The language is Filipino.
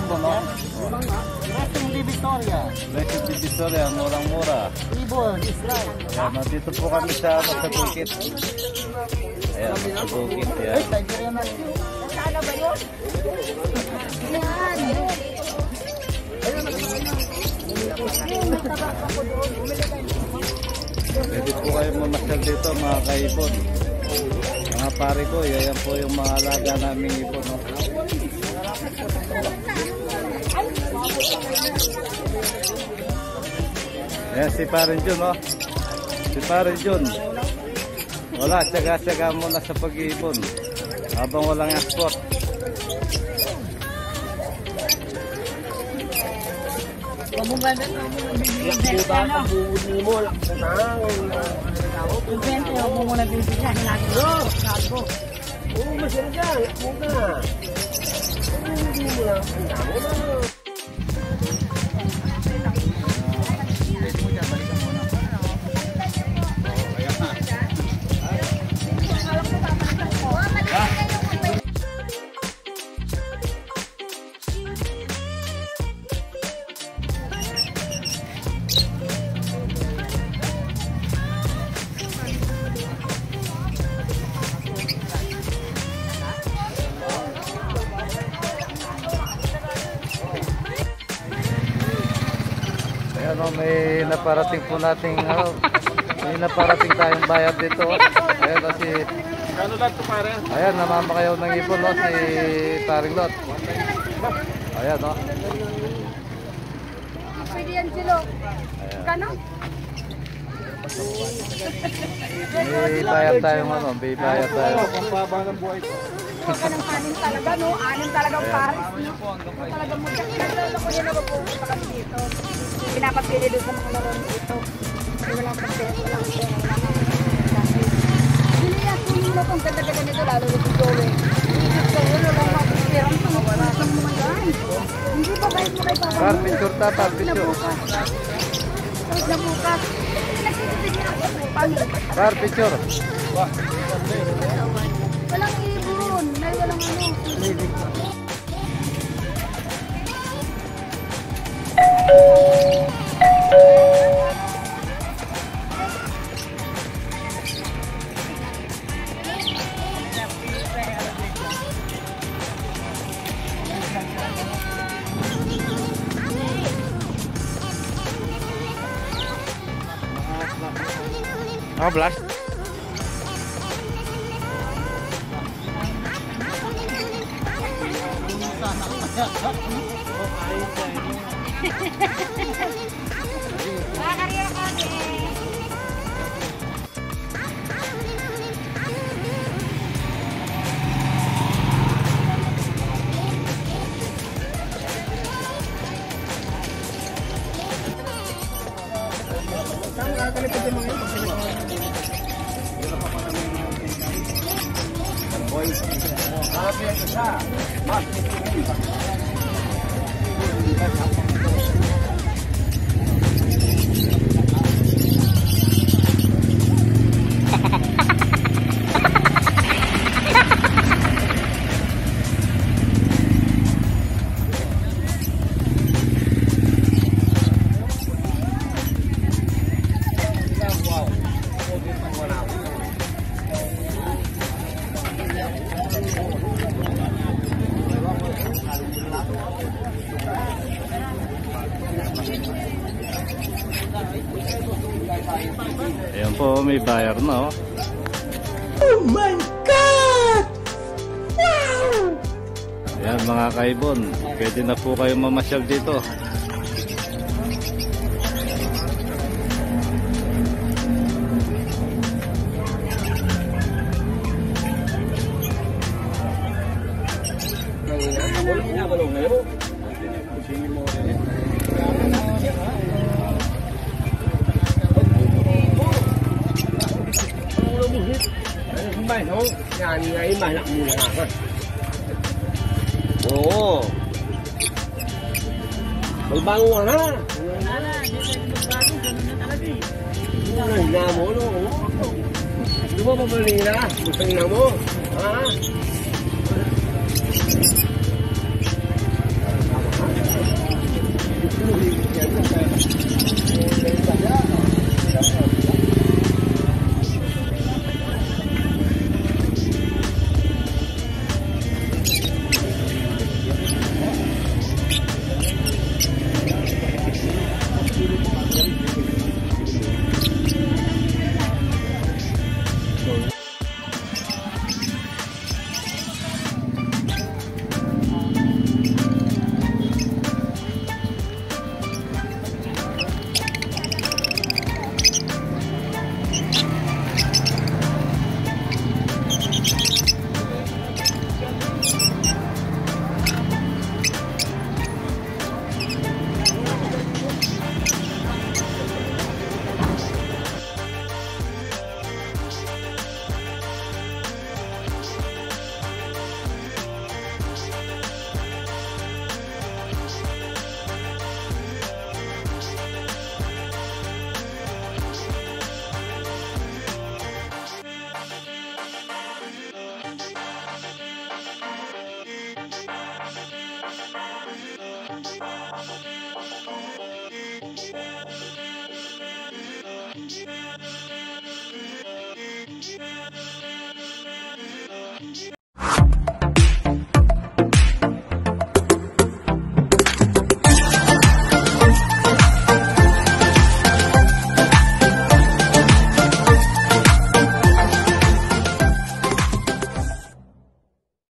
ibon, no? Blessing Divisoria. Blessing Divisoria, murang-mura. Ibon, Israel. Ayan, nandito po kami sa bukit. Ayan, sa bukit. Ayan. Saan ba yun? Yan. Pwede po kayo mamasyal dito mga kaibon. Mga pare ko, yan po yung mga alaga naming ibon. No? Ayan si Parin Jun, no? Si Parin Jun. Wala, tsaga-tsaga muna sa pag-iibon. Habang walang export. Pabungada na mo na bibigyan na. Ibente mo muna bibigyan. Nago. Oo, masya dyan. Muna. Hindi mo lang. Ano, may naparating po nating may naparating tayong bayad dito. Ayan kasi Kano lang ito pare? ayan, namamakayaw ng ibon, no, si Paring Lot. Ayan, no. Pwede yan silo. Kano? May bayad tayong ano, may bayad tayo. Pampaba ng buhay ko. Ganang anim talaga, no? Anim talagang pares, no? Talagang mo. Naglalala ko yan ako pumunta kami dito. Pinapapili doon sa mga laro dito. Kasi walang pagpili, walang pera, walang kasi. Biniyak ko nila itong ganda-ganda nito, lalo na si Joey. Iisip ko yun, walang mapapira. Ang pangapalas ng mga guys. Hindi ba kahit mo kayo Par, papamulit? picture ta, par, picture. Kahit na bukas. Nagsisipin ako. Pangit. Par, picture. Walang ibon. May walang ano. Oh, blast. Makakariya ka din. Ayan po, may buyer na, oh. Oh my God! Wow! Ayan mga kaibon, pwede na po kayo mamasyal dito. Yan, ngayon malak muna ako. Oo. Magbango ka na. Ano na mo, no? Di ba pabalina? Gusto na mo? Ha?